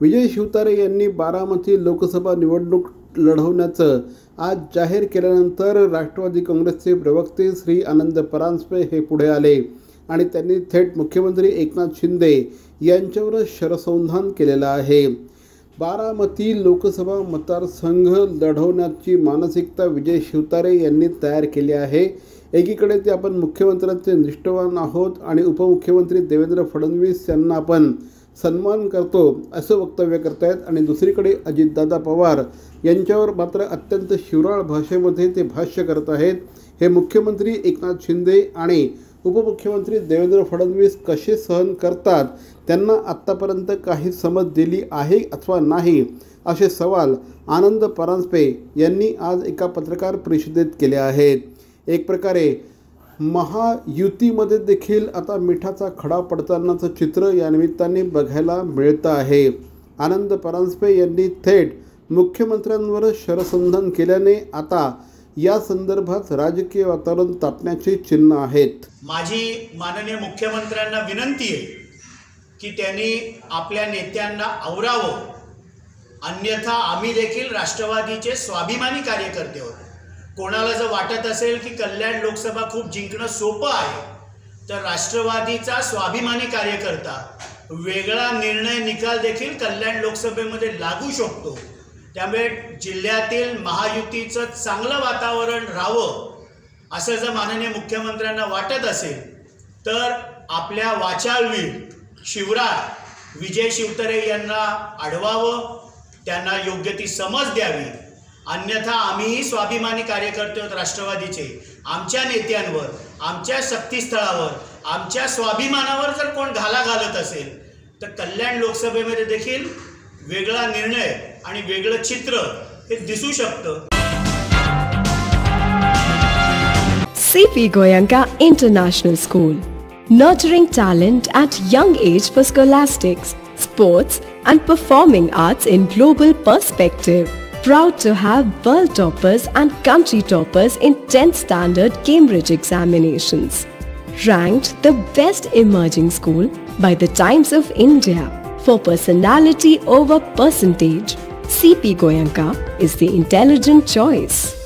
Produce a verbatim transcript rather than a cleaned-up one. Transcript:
विजय शिवतारे यांनी बारामती लोकसभा निवडणूक लढवण्याचं आज जाहीर केल्यानंतर राष्ट्रवादी काँग्रेसचे प्रवक्ते श्री आनंद परांजपे हे पुढे आले आणि त्यांनी थेट मुख्यमंत्री एकनाथ शिंदे यांच्यावर शरसंधान केलेलं आहे। बारामती लोकसभा मतदारसंघ लढवण्याची मानसिकता विजय शिवतारे यांनी तयार केली आहे। एकीकडे ते आपण मुख्यमंत्र्यांचे निष्ठावान आहोत आणि उपमुख्यमंत्री देवेंद्र फडणवीस यांना आपण सन्मान करतो असं वक्तव्य करतायत आणि दुसरीकडे अजितदादा पवार यांच्यावर मात्र अत्यंत शिवराळ भाषेमध्ये ते भाष्य करत आहेत। हे मुख्यमंत्री एकनाथ शिंदे आणि उपमुख्यमंत्री देवेंद्र फडणवीस कसे सहन करतात, त्यांना आत्तापर्यंत काही समज दिली आहे अथवा नाही, असे सवाल आनंद परांजपे यांनी आज एका पत्रकार परिषदेत केले आहेत। एक प्रकारे महायुतीमध्ये देखील आता मिठाचा खडा पडतानाचं चित्र या निमित्ताने बघायला मिळतं आहे। आनंद परांजपे यांनी थेट मुख्यमंत्र्यांवर शरसंधान केल्याने आता या संदर्भात राजकीय वातावरण तापण्याचे चिन्ह आहेत। माझी माननीय मुख्यमंत्र्यांना विनंती आहे की त्यांनी आपल्या नेत्यांना आवरावं, अन्यथा आम्ही देखील राष्ट्रवादीचे स्वाभिमानी कार्यकर्ते आहोत। कोणाला जर वाटत असेल की कल्याण लोकसभा खूप जिंकणं सोपं आहे, तर राष्ट्रवादीचा स्वाभिमानी कार्यकर्ता वेगळा निर्णय निकाल देखील कल्याण लोकसभेमध्ये लागू शकतो। त्यामुळे जिल्ह्यातील महायुतीचं चांगलं वातावरण राहावं असं जर माननीय मुख्यमंत्र्यांना वाटत असेल, तर आपल्या वाचाळवीर शिवराळ विजय शिवतारे यांना अडवावं, त्यांना योग्य ती समज द्यावी। अन्यथा आम्हीही स्वाभिमानी कार्यकर्ते आहोत राष्ट्रवादीचे। आमच्या नेत्यांवर, आमच्या शक्तीस्थळावर, आमच्या स्वाभिमानावर जर कोण घाला घालत असेल, तर कल्याण लोकसभेमध्ये देखील वेगळा निर्णय आणि वेगळं चित्र हे दिसू शकतं। C P Goenka International School, nurturing talent at young age for scholastics, sports and performing arts in global perspective. Proud to have world toppers and country toppers in tenth standard Cambridge examinations. Ranked the best emerging school by the Times of India for personality over percentage, C P Goenka is the intelligent choice.